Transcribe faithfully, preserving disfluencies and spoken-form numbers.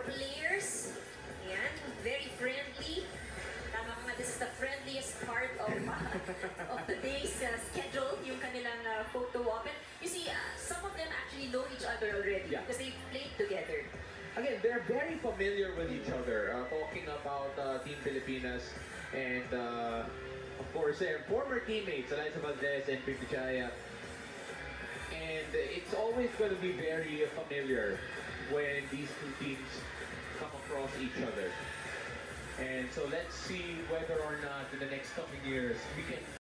players. Ayan, very friendly. Tama ka nga, this is the friendliest part of, uh, of today's uh, schedule, yung kanilang uh, photo op. And you see, uh, some of them actually know each other already Yeah. because they played together. Again, they're very familiar with each other. Uh, talking about uh, Team Pilipinas and uh, of course their former teammates, Alyssa, Valdez and K.Pimpichaya. And it's always going to be very familiar when these two teams come across each other. And so let's see whether or not in the next coming years we can